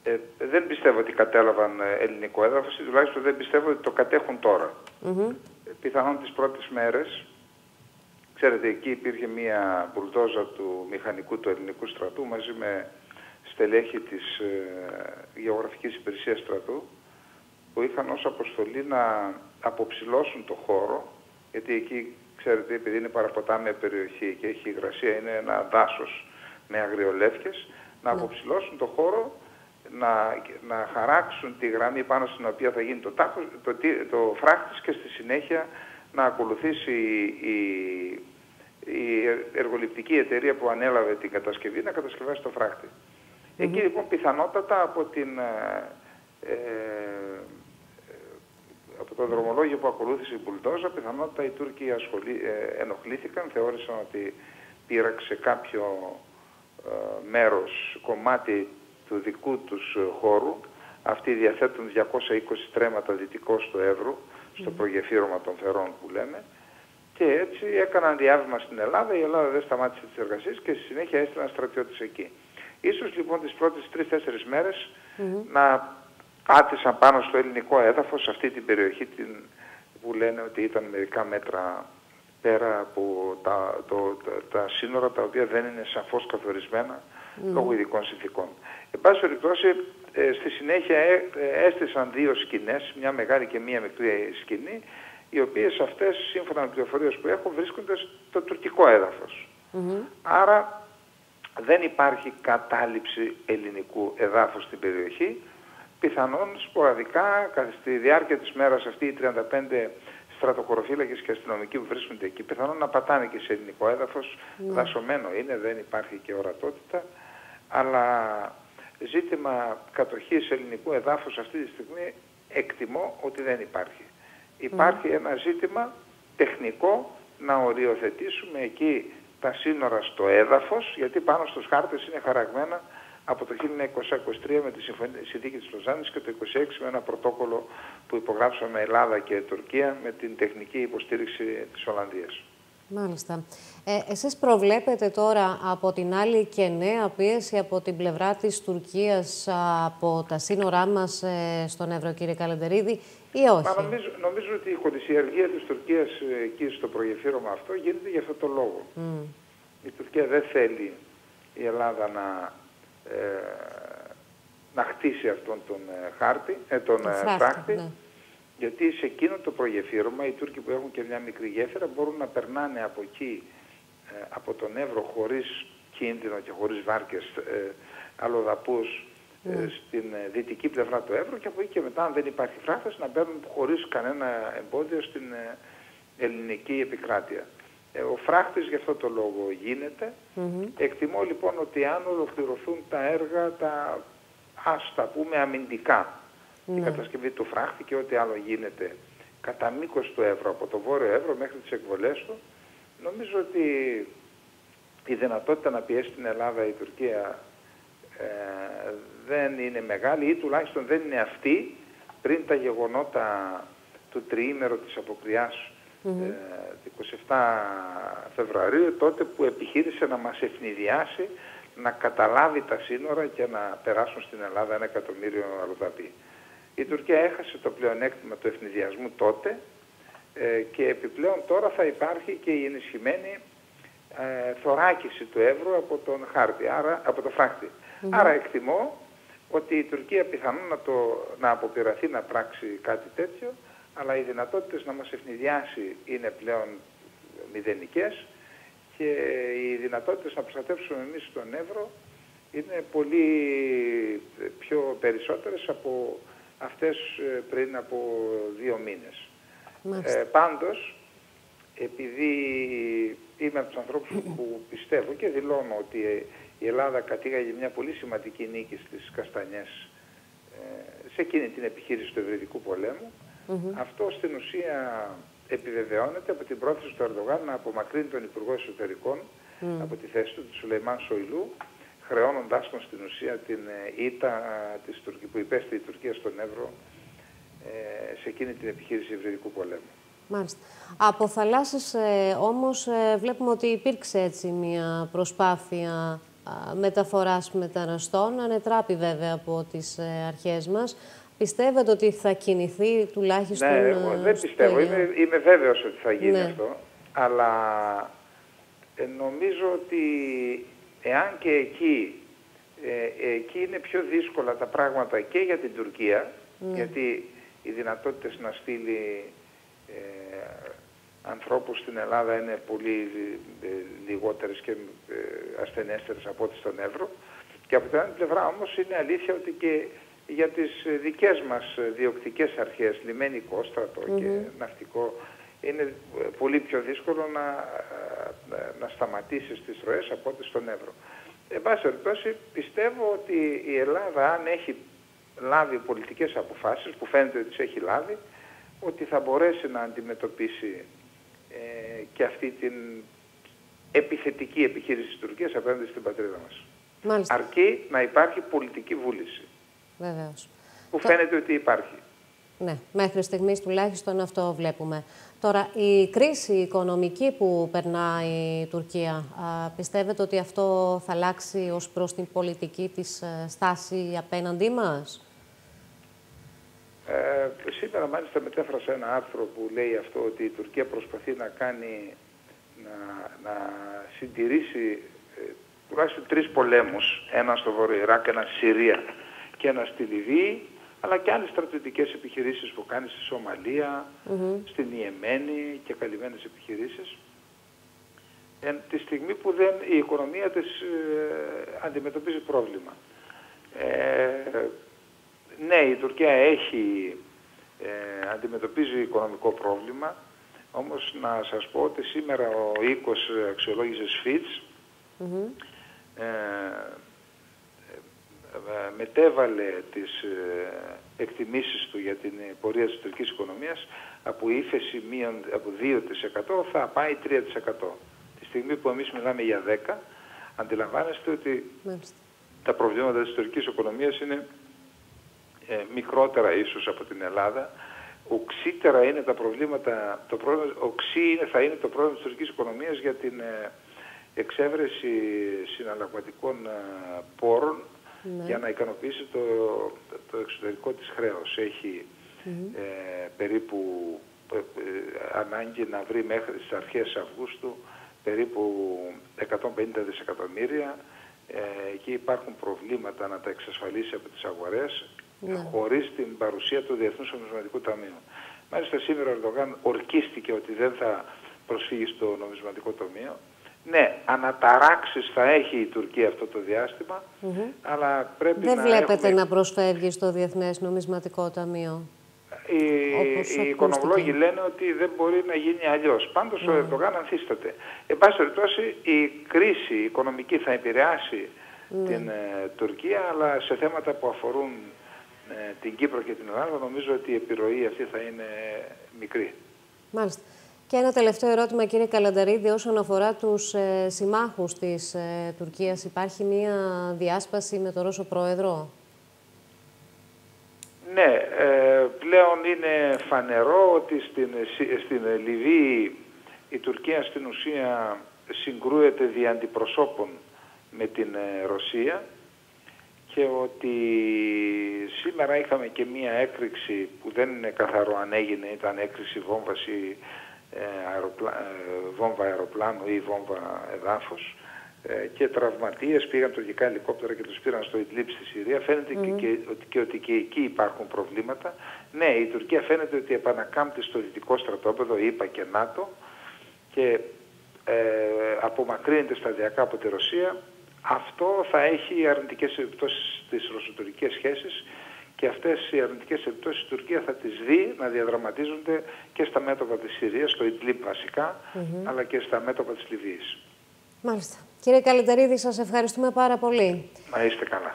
Δεν πιστεύω ότι κατέλαβαν ελληνικό έδαφος, ή τουλάχιστον δεν πιστεύω ότι το κατέχουν τώρα. Πιθανόν τις πρώτες μέρες, ξέρετε, εκεί υπήρχε μία μπουλντόζα του μηχανικού του ελληνικού στρατού μαζί με στελέχη της γεωγραφικής υπηρεσίας στρατού, που είχαν ως αποστολή να αποψηλώσουν το χώρο, γιατί εκεί, ξέρετε, επειδή είναι παραποτάμια περιοχή και έχει υγρασία, είναι ένα δάσος με αγριολεύκες, να αποψηλώσουν το χώρο, να χαράξουν τη γραμμή πάνω στην οποία θα γίνει το φράχτης και στη συνέχεια να ακολουθήσει η εργοληπτική εταιρεία που ανέλαβε την κατασκευή να κατασκευάσει το φράχτη. Εκεί λοιπόν πιθανότατα από το δρομολόγιο που ακολούθησε η μπουλντόζα, πιθανότατα οι Τούρκοι ενοχλήθηκαν, θεώρησαν ότι πήραξε κάποιο κομμάτι του δικού τους χώρου. Αυτοί διαθέτουν 220 στρέμματα δυτικώς του Εύρου, στο προγεφύρωμα των Φερών που λέμε, και έτσι έκαναν διάβημα στην Ελλάδα. Η Ελλάδα δεν σταμάτησε τις εργασίες και στη συνέχεια έστειλαν στρατιώτες εκεί. Ίσως λοιπόν τις πρώτες 3-4 μέρες να πάτησαν πάνω στο ελληνικό έδαφος, σε αυτή την περιοχή που λένε ότι ήταν μερικά μέτρα πέρα από τα σύνορα, τα οποία δεν είναι σαφώς καθορισμένα λόγω ειδικών συνθήκων. Εν πάση περιπτώσει, στη συνέχεια έστησαν 2 σκηνές, μια μεγάλη και μια μικρή σκηνή, οι οποίες αυτές, σύμφωνα με πληροφορίες που έχω, βρίσκονται στο τουρκικό έδαφος. Άρα δεν υπάρχει κατάληψη ελληνικού εδάφους στην περιοχή. Πιθανόν σποραδικά, στη διάρκεια της μέρας αυτή, οι 35 στρατοκοροφύλακες και αστυνομικοί που βρίσκονται εκεί, πιθανόν να πατάνε και σε ελληνικό έδαφος. Δασωμένο είναι, δεν υπάρχει και ορατότητα, αλλά ζήτημα κατοχής ελληνικού εδάφους αυτή τη στιγμή εκτιμώ ότι δεν υπάρχει. Υπάρχει ένα ζήτημα τεχνικό να οριοθετήσουμε εκεί τα σύνορα στο έδαφος, γιατί πάνω στους χάρτες είναι χαραγμένα από το 1923 με τη συνθήκη της Λοζάνης και το 1926 με ένα πρωτόκολλο που υπογράψαμε Ελλάδα και Τουρκία με την τεχνική υποστήριξη της Ολλανδίας. Μάλιστα. Εσείς προβλέπετε τώρα από την άλλη και νέα πίεση από την πλευρά της Τουρκίας από τα σύνορά μας στον Εύρο, κύριε Καλεντερίδη, ή όχι? Νομίζω ότι η κολυσιεργία της Τουρκίας εκεί στο προγεφύρωμα αυτό γίνεται για αυτό το λόγο. Η Τουρκία δεν θέλει η Ελλάδα να χτίσει αυτόν τον φράχτη, γιατί σε εκείνο το προγεφύρωμα οι Τούρκοι που έχουν και μια μικρή γέφυρα μπορούν να περνάνε από εκεί, από τον Εύρο, χωρίς κίνδυνο και χωρίς βάρκες αλλοδαπούς στην δυτική πλευρά του Εύρου, και από εκεί και μετά, αν δεν υπάρχει φράχτης, να μπαίνουν χωρίς κανένα εμπόδιο στην ελληνική επικράτεια. Ο φράχτης για αυτό το λόγο γίνεται. Εκτιμώ λοιπόν ότι αν ολοκληρωθούν τα έργα, ας τα πούμε αμυντικά, η κατασκευή του φράχτη και ό,τι άλλο γίνεται κατά μήκος του Εύρου, από το βόρειο Εύρο μέχρι τις εκβολές του, νομίζω ότι η δυνατότητα να πιέσει την Ελλάδα η Τουρκία δεν είναι μεγάλη, ή τουλάχιστον δεν είναι αυτή πριν τα γεγονότα του τριήμερου της αποκριάς 27 Φεβρουαρίου, τότε που επιχείρησε να μας ευνηδιάσει, να καταλάβει τα σύνορα και να περάσουν στην Ελλάδα 1 εκατομμύριο αλλοδαποί. Η Τουρκία έχασε το πλεονέκτημα του ευνηδιασμού τότε και επιπλέον τώρα θα υπάρχει και η ενισχυμένη θωράκιση του Εύρου από τον χάρτη, από το φράχτη. Άρα εκτιμώ ότι η Τουρκία πιθανόν να αποπειραθεί να πράξει κάτι τέτοιο, αλλά οι δυνατότητες να μας ευνηδιάσει είναι πλέον μηδενικές και οι δυνατότητες να προστατεύσουμε εμείς τον Εύρο είναι πολύ πιο περισσότερες από αυτές πριν από 2 μήνες. Πάντως, επειδή είμαι από τους ανθρώπους που πιστεύω και δηλώνω ότι η Ελλάδα κατήγαγε μια πολύ σημαντική νίκη στις Καστανιές σε εκείνη την επιχείρηση του Ευρυδικού πολέμου, αυτό στην ουσία επιβεβαιώνεται από την πρόθεση του Ερντογάν να απομακρύνει τον Υπουργό Εσωτερικών από τη θέση του, του Σουλεϊμάν Σοϊλού, χρεώνοντάς τον στην ουσία την ήττα που υπέστη η Τουρκία στον Εύρο σε εκείνη την επιχείρηση Ευρυδικού πολέμου. Μάλιστα. Από θαλάσσες όμως βλέπουμε ότι υπήρξε έτσι μια προσπάθεια μεταφοράς μεταναστών, ανετράπη βέβαια από τις αρχές μας. Πιστεύετε ότι θα κινηθεί τουλάχιστον? Ναι, εγώ δεν πιστεύω. Είμαι βέβαιος ότι θα γίνει αυτό. Αλλά νομίζω ότι εάν και εκεί είναι πιο δύσκολα τα πράγματα και για την Τουρκία, γιατί οι δυνατότητες να στείλει ανθρώπους στην Ελλάδα είναι πολύ λιγότερες και ασθενέστερες από ό,τι στον Εύρο. Και από την άλλη πλευρά όμως είναι αλήθεια ότι και για τις δικές μας διοκτικές αρχές, λιμενικό, στρατό και ναυτικό, είναι πολύ πιο δύσκολο να σταματήσεις τις ροές από ό,τι στον Εύρο. Εν πάση περιπτώσει, πιστεύω ότι η Ελλάδα, αν έχει λάβει πολιτικές αποφάσεις, που φαίνεται ότι τις έχει λάβει, ότι θα μπορέσει να αντιμετωπίσει και αυτή την επιθετική επιχείρηση της Τουρκίας απέναντι στην πατρίδα μας. Μάλιστα. Αρκεί να υπάρχει πολιτική βούληση. Βεβαίως. Που φαίνεται ότι υπάρχει. Ναι, μέχρι στιγμής τουλάχιστον αυτό βλέπουμε. Τώρα, η κρίση οικονομική που περνάει η Τουρκία, πιστεύετε ότι αυτό θα αλλάξει ως προς την πολιτική της στάση απέναντί μας? Σήμερα μάλιστα μετέφρασα ένα άρθρο που λέει αυτό, ότι η Τουρκία προσπαθεί να συντηρήσει τουλάχιστον 3 πολέμους, ένα στο Βόρειο Ιράκ, ένα στη Συρία και ένα στη Λιβύη, αλλά και άλλες στρατιωτικές επιχειρήσεις που κάνει στη Σομαλία, στην Ιεμένη και καλυμμένες επιχειρήσεις. Τη στιγμή που η οικονομία της αντιμετωπίζει πρόβλημα. Ναι, η Τουρκία αντιμετωπίζει οικονομικό πρόβλημα, όμως να σας πω ότι σήμερα ο οίκος αξιολόγησης Fitch μετέβαλε τις εκτιμήσεις του για την πορεία της τουρκικής οικονομίας από ύφεση από 2% θα πάει 3%. Τη στιγμή που εμείς μιλάμε για 10%, αντιλαμβάνεστε ότι τα προβλήματα της τουρκικής οικονομίας είναι μικρότερα ίσως από την Ελλάδα. Οξύτερα είναι τα προβλήματα, θα είναι το πρόβλημα της τουρκικής οικονομίας για την εξέβρεση συναλλαγματικών πόρων για να ικανοποιήσει το εξωτερικό της χρέος. Έχει περίπου ανάγκη να βρει μέχρι τις αρχές Αυγούστου περίπου 150 δισεκατομμύρια. Εκεί υπάρχουν προβλήματα να τα εξασφαλίσει από τις αγορές χωρίς την παρουσία του Διεθνούς Νομισματικού Ταμείου. Μάλιστα σήμερα ο Ερντογάν ορκίστηκε ότι δεν θα προσφύγει στο Νομισματικό Ταμείο. Ναι, αναταράξεις θα έχει η Τουρκία αυτό το διάστημα, αλλά πρέπει δεν βλέπετε να προσφεύγει στο Διεθνές Νομισματικό Ταμείο? Οι οικονομολόγοι λένε ότι δεν μπορεί να γίνει αλλιώς. Πάντως ο Ερντογάν ανθίσταται. Εν πάση περιπτώσει, η κρίση οικονομική θα επηρεάσει την Τουρκία, αλλά σε θέματα που αφορούν την Κύπρο και την Ελλάδα νομίζω ότι η επιρροή αυτή θα είναι μικρή. Μάλιστα. Και ένα τελευταίο ερώτημα, κύριε Καλαντερίδη, όσον αφορά τους συμμάχους της Τουρκίας. Υπάρχει μία διάσπαση με τον Ρώσο Πρόεδρο? Ναι, πλέον είναι φανερό ότι στην Λιβύη η Τουρκία στην ουσία συγκρούεται δι' αντιπροσώπων με την Ρωσία και ότι σήμερα είχαμε και μία έκρηξη που δεν είναι καθαρό αν έγινε, ήταν έκρηξη βόμβας ή βόμβα αεροπλάνου ή βόμβα εδάφους και τραυματίες, πήγαν τουρκικά ελικόπτερα και τους πήραν στο Ιντλίπ στη Συρία. Φαίνεται ότι και εκεί υπάρχουν προβλήματα. Ναι, η Τουρκία φαίνεται ότι επανακάμπτει στο δυτικό στρατόπεδο, ΗΠΑ και ΝΑΤΟ, και απομακρύνεται σταδιακά από τη Ρωσία. Αυτό θα έχει αρνητικές επιπτώσεις στις ρωσοτουρκικές σχέσεις και αυτές οι αρνητικές επιπτώσεις η Τουρκία θα τις δει να διαδραματίζονται και στα μέτωπα της Συρίας, στο Ιντλίπ βασικά, αλλά και στα μέτωπα της Λιβύης. Μάλιστα. Κύριε Καλαντερίδη, σας ευχαριστούμε πάρα πολύ. Να είστε καλά.